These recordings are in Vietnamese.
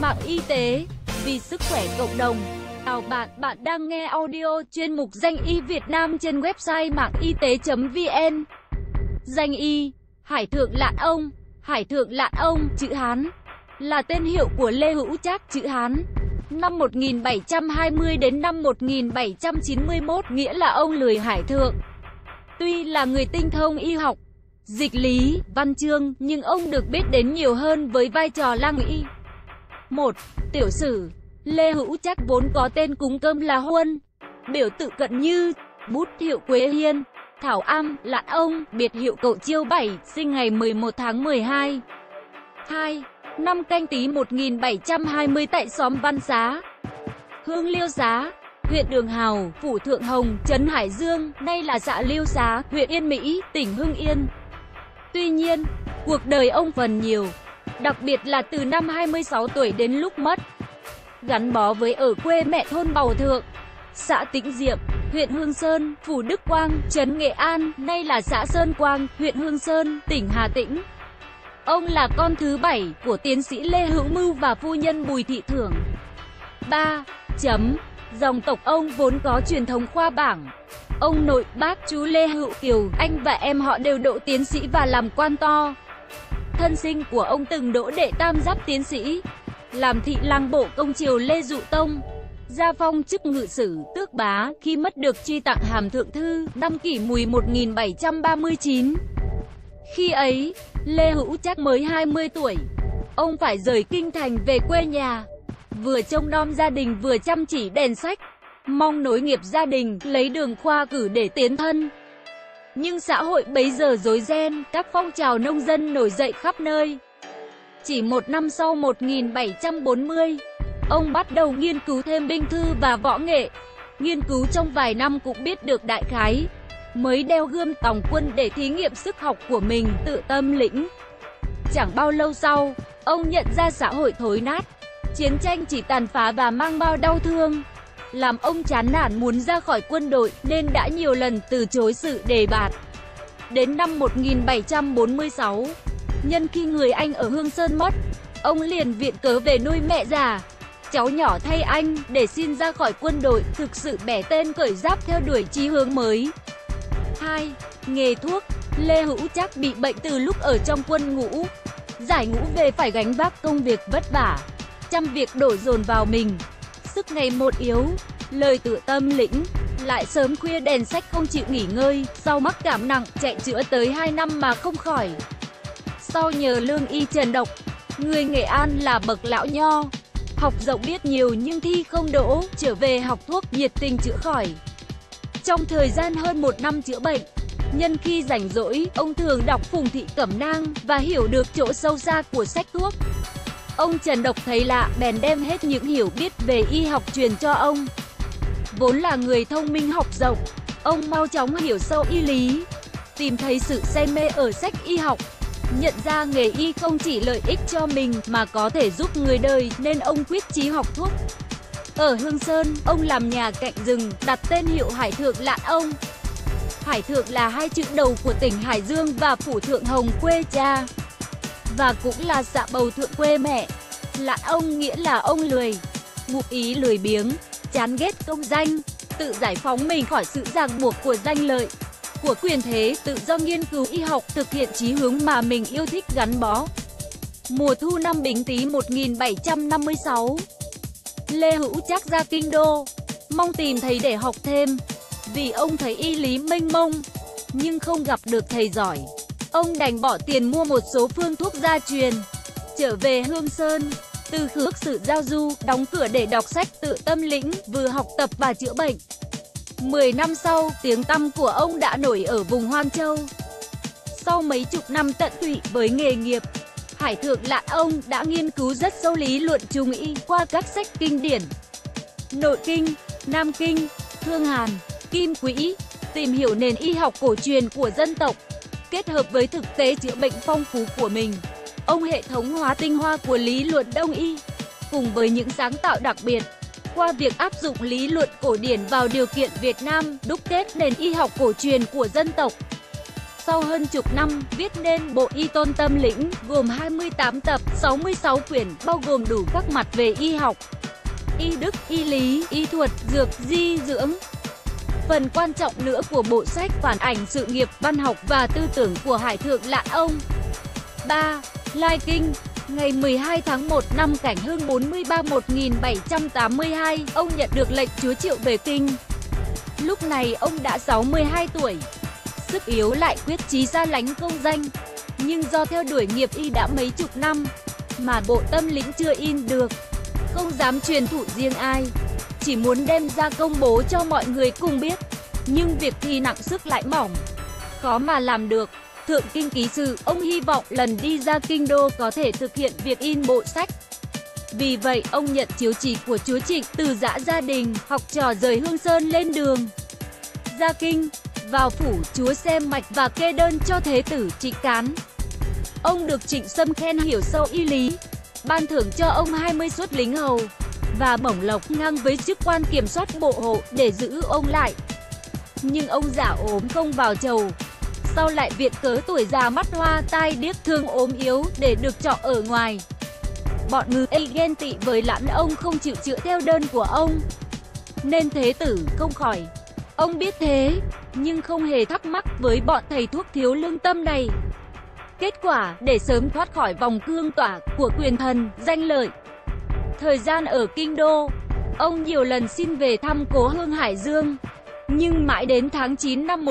mạng y tế, vì sức khỏe cộng đồng. Chào bạn, bạn đang nghe audio chuyên mục Danh y Việt Nam trên website mạng y tế.vn. Danh y, Hải Thượng Lạn Ông. Hải Thượng Lạn Ông, chữ Hán, là tên hiệu của Lê Hữu Trác, chữ Hán. Năm 1720 đến năm 1791, nghĩa là ông Lười Hải Thượng. Tuy là người tinh thông y học, dịch lý, văn chương, nhưng ông được biết đến nhiều hơn với vai trò lang y. 1. Tiểu sử. Lê Hữu Trác vốn có tên cúng cơm là Huân, biểu tự cận như, bút hiệu Quế Hiên, Thảo Am, Lạn Ông, biệt hiệu Cậu Chiêu 7, sinh ngày 11 tháng 12. 2. Năm Canh Tý 1720 tại xóm Văn Xá, Hương Liêu Xá, huyện Đường Hào, phủ Thượng Hồng, trấn Hải Dương, nay là xã Liêu Xá, huyện Yên Mỹ, tỉnh Hưng Yên. Tuy nhiên, cuộc đời ông phần nhiều, đặc biệt là từ năm 26 tuổi đến lúc mất, gắn bó với ở quê mẹ thôn Bầu Thượng, xã Tĩnh Diệm, huyện Hương Sơn, phủ Đức Quang, trấn Nghệ An, nay là xã Sơn Quang, huyện Hương Sơn, tỉnh Hà Tĩnh. Ông là con thứ 7 của tiến sĩ Lê Hữu Mưu và phu nhân Bùi Thị Thưởng. 3. Dòng tộc ông vốn có truyền thống khoa bảng. Ông nội, bác, chú Lê Hữu Kiều, anh và em họ đều đỗ tiến sĩ và làm quan to. Thân sinh của ông từng đỗ đệ tam giáp tiến sĩ, làm thị lang bộ công triều Lê Dụ Tông, gia phong chức ngự sử, tước bá, khi mất được truy tặng hàm thượng thư, năm Kỷ Mùi 1739. Khi ấy, Lê Hữu Trác mới 20 tuổi. Ông phải rời kinh thành về quê nhà, vừa trông nom gia đình vừa chăm chỉ đèn sách, mong nối nghiệp gia đình, lấy đường khoa cử để tiến thân. Nhưng xã hội bấy giờ rối ren, các phong trào nông dân nổi dậy khắp nơi. Chỉ một năm sau 1740, ông bắt đầu nghiên cứu thêm binh thư và võ nghệ. Nghiên cứu trong vài năm cũng biết được đại khái, mới đeo gươm tòng quân để thí nghiệm sức học của mình, tự tâm lĩnh. Chẳng bao lâu sau, ông nhận ra xã hội thối nát, chiến tranh chỉ tàn phá và mang bao đau thương, làm ông chán nản muốn ra khỏi quân đội, nên đã nhiều lần từ chối sự đề bạt. Đến năm 1746, nhân khi người anh ở Hương Sơn mất, ông liền viện cớ về nuôi mẹ già, cháu nhỏ thay anh, để xin ra khỏi quân đội, thực sự bẻ tên cởi giáp theo đuổi chí hướng mới. 2. Nghề thuốc. Lê Hữu Trác bị bệnh từ lúc ở trong quân ngũ. Giải ngũ về phải gánh vác công việc vất vả, trăm việc đổ dồn vào mình, sức ngày một yếu, lời tự tâm lĩnh, lại sớm khuya đèn sách không chịu nghỉ ngơi. Sau mắc cảm nặng, chạy chữa tới 2 năm mà không khỏi. Sau nhờ lương y Trần Độc, người Nghệ An là bậc lão nho, học rộng biết nhiều nhưng thi không đỗ, trở về học thuốc, nhiệt tình chữa khỏi. Trong thời gian hơn 1 năm chữa bệnh, nhân khi rảnh rỗi, ông thường đọc Phùng Thị Cẩm Nang và hiểu được chỗ sâu xa của sách thuốc. Ông Trần Độc thấy lạ, bèn đem hết những hiểu biết về y học truyền cho ông. Vốn là người thông minh học rộng, ông mau chóng hiểu sâu y lý, tìm thấy sự say mê ở sách y học, nhận ra nghề y không chỉ lợi ích cho mình mà có thể giúp người đời, nên ông quyết chí học thuốc. Ở Hương Sơn, ông làm nhà cạnh rừng, đặt tên hiệu Hải Thượng Lạn Ông. Hải Thượng là 2 chữ đầu của tỉnh Hải Dương và phủ Thượng Hồng quê cha, và cũng là xã Bầu Thượng quê mẹ. Lạn Ông nghĩa là ông lười, ngụ ý lười biếng, chán ghét công danh, tự giải phóng mình khỏi sự ràng buộc của danh lợi, của quyền thế, tự do nghiên cứu y học, thực hiện chí hướng mà mình yêu thích gắn bó. Mùa thu năm Bính Tý 1756, Lê Hữu Trác ra kinh đô, mong tìm thầy để học thêm, vì ông thấy y lý mênh mông, nhưng không gặp được thầy giỏi. Ông đành bỏ tiền mua một số phương thuốc gia truyền, trở về Hương Sơn, từ khước sự giao du, đóng cửa để đọc sách, tự tâm lĩnh, vừa học tập và chữa bệnh. 10 năm sau, tiếng tăm của ông đã nổi ở vùng Hoan Châu. Sau mấy chục năm tận tụy với nghề nghiệp, Hải Thượng Lạn Ông đã nghiên cứu rất sâu lý luận trung y qua các sách kinh điển Nội Kinh, Nam Kinh, Thương Hàn, Kim Quỹ, tìm hiểu nền y học cổ truyền của dân tộc, kết hợp với thực tế chữa bệnh phong phú của mình. Ông hệ thống hóa tinh hoa của lý luận Đông y, cùng với những sáng tạo đặc biệt, qua việc áp dụng lý luận cổ điển vào điều kiện Việt Nam, đúc kết nền y học cổ truyền của dân tộc. Sau hơn chục năm, viết nên bộ Y Tôn Tâm Lĩnh, gồm 28 tập, 66 quyển, bao gồm đủ các mặt về y học, y đức, y lý, y thuật, dược, di dưỡng. Phần quan trọng nữa của bộ sách phản ảnh sự nghiệp, văn học và tư tưởng của Hải Thượng Lạn Ông. 3. Lai Kinh. Ngày 12 tháng 1 năm Cảnh Hưng 43-1782, ông nhận được lệnh chúa triệu về kinh. Lúc này ông đã 62 tuổi. Sức yếu lại quyết chí ra lánh công danh. Nhưng do theo đuổi nghiệp y đã mấy chục năm, mà bộ Tâm Lĩnh chưa in được, không dám truyền thụ riêng ai, chỉ muốn đem ra công bố cho mọi người cùng biết. Nhưng việc thi nặng sức lại mỏng, khó mà làm được. Thượng kinh ký sự, ông hy vọng lần đi ra kinh đô có thể thực hiện việc in bộ sách. Vì vậy, ông nhận chiếu chỉ của chúa Trịnh, từ giã gia đình, học trò rời Hương Sơn lên đường ra kinh. Vào phủ, chúa xem mạch và kê đơn cho thế tử Trịnh Cán. Ông được Trịnh Sâm khen hiểu sâu y lý, ban thưởng cho ông 20 suất lính hầu và bổng lộc ngang với chức quan kiểm soát bộ hộ để giữ ông lại. Nhưng ông giả ốm không vào chầu, sau lại viện cớ tuổi già mắt hoa tai điếc thương ốm yếu để được trọ ở ngoài. Bọn ngư ấy ghen tị với Lạn ông không chịu chữa theo đơn của ông, nên thế tử không khỏi. Ông biết thế, nhưng không hề thắc mắc với bọn thầy thuốc thiếu lương tâm này. Kết quả, để sớm thoát khỏi vòng cương tỏa của quyền thần, danh lợi, thời gian ở kinh đô, ông nhiều lần xin về thăm cố hương Hải Dương. Nhưng mãi đến tháng 9 năm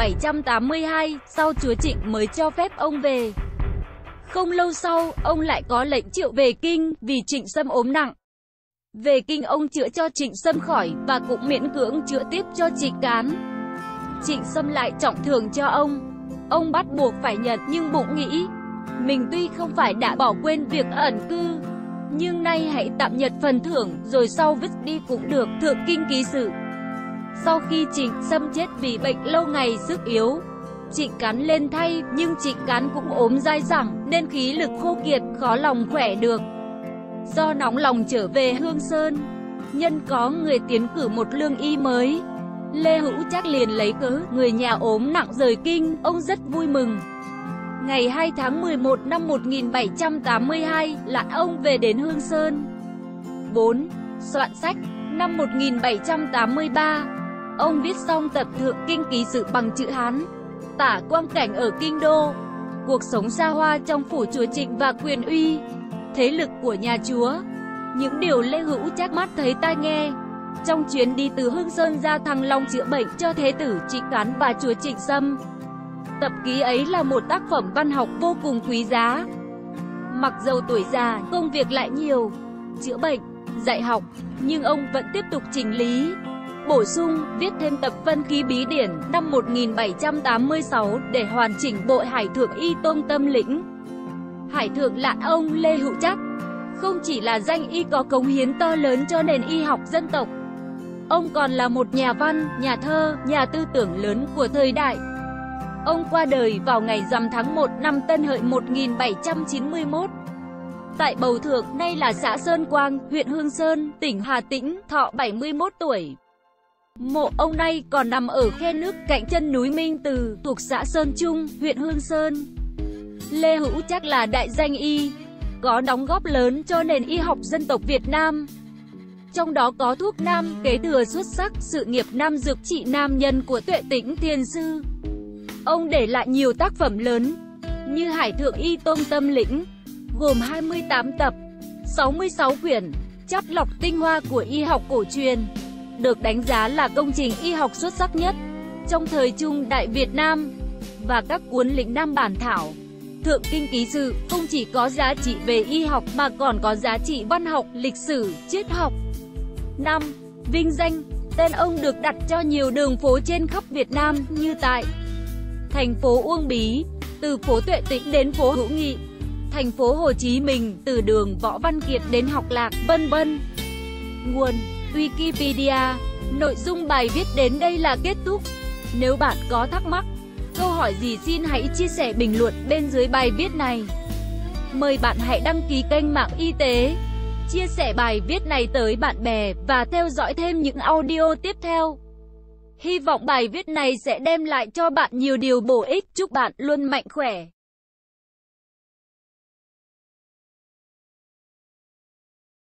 1782, sau chúa Trịnh mới cho phép ông về. Không lâu sau, ông lại có lệnh triệu về kinh vì Trịnh Sâm ốm nặng. Về kinh ông chữa cho Trịnh Sâm khỏi và cũng miễn cưỡng chữa tiếp cho Trịnh Cán. Trịnh Sâm lại trọng thưởng cho ông. Ông bắt buộc phải nhận, nhưng bụng nghĩ mình tuy không phải đã bỏ quên việc ẩn cư, nhưng nay hãy tạm nhận phần thưởng rồi sau vứt đi cũng được. Thượng kinh ký sự. Sau khi Trịnh Sâm chết vì bệnh lâu ngày sức yếu, Trịnh Cán lên thay, nhưng Trịnh Cán cũng ốm dai dẳng nên khí lực khô kiệt, khó lòng khỏe được. Do nóng lòng trở về Hương Sơn, nhân có người tiến cử một lương y mới, Lê Hữu Trác liền lấy cớ người nhà ốm nặng rời kinh, ông rất vui mừng. Ngày 2 tháng 11 năm 1782, Lạn ông về đến Hương Sơn. 4. Soạn sách. Năm 1783, ông viết xong tập Thượng kinh ký sự bằng chữ Hán, tả quang cảnh ở kinh đô, cuộc sống xa hoa trong phủ chúa Trịnh và quyền uy, thế lực của nhà chúa, những điều Lê Hữu Trác mắt thấy tai nghe trong chuyến đi từ Hương Sơn ra Thăng Long chữa bệnh cho thế tử Trịnh Cán và chúa Trịnh Sâm. Tập ký ấy là một tác phẩm văn học vô cùng quý giá. Mặc dầu tuổi già, công việc lại nhiều, chữa bệnh, dạy học, nhưng ông vẫn tiếp tục chỉnh lý, bổ sung, viết thêm tập Vân Khí Bí Điển năm 1786 để hoàn chỉnh bộ Hải Thượng Y Tôn Tâm Lĩnh. Hải Thượng Lạn ông Lê Hữu Trác không chỉ là danh y có cống hiến to lớn cho nền y học dân tộc, ông còn là một nhà văn, nhà thơ, nhà tư tưởng lớn của thời đại. Ông qua đời vào ngày rằm tháng 1 năm Tân Hợi 1791. Tại Bầu Thượng, nay là xã Sơn Quang, huyện Hương Sơn, tỉnh Hà Tĩnh, thọ 71 tuổi. Mộ ông nay còn nằm ở khe nước cạnh chân núi Minh Từ, thuộc xã Sơn Trung, huyện Hương Sơn. Lê Hữu Trác là đại danh y, có đóng góp lớn cho nền y học dân tộc Việt Nam. Trong đó có thuốc nam, kế thừa xuất sắc sự nghiệp nam dược trị nam nhân của Tuệ Tĩnh Thiền Sư. Ông để lại nhiều tác phẩm lớn, như Hải Thượng Y Tôn Tâm Lĩnh, gồm 28 tập, 66 quyển, chắt lọc tinh hoa của y học cổ truyền, được đánh giá là công trình y học xuất sắc nhất trong thời Trung Đại Việt Nam, và các cuốn lĩnh nam bản thảo. Thượng kinh ký sự không chỉ có giá trị về y học mà còn có giá trị văn học, lịch sử, triết học. 5. Vinh danh. Tên ông được đặt cho nhiều đường phố trên khắp Việt Nam như tại thành phố Uông Bí, từ phố Tuệ Tĩnh đến phố Hữu Nghị, thành phố Hồ Chí Minh, từ đường Võ Văn Kiệt đến Học Lạc, vân vân. Nguồn: Wikipedia. Nội dung bài viết đến đây là kết thúc. Nếu bạn có thắc mắc, câu hỏi gì xin hãy chia sẻ bình luận bên dưới bài viết này. Mời bạn hãy đăng ký kênh Mạng Y tế, chia sẻ bài viết này tới bạn bè và theo dõi thêm những audio tiếp theo. Hy vọng bài viết này sẽ đem lại cho bạn nhiều điều bổ ích. Chúc bạn luôn mạnh khỏe.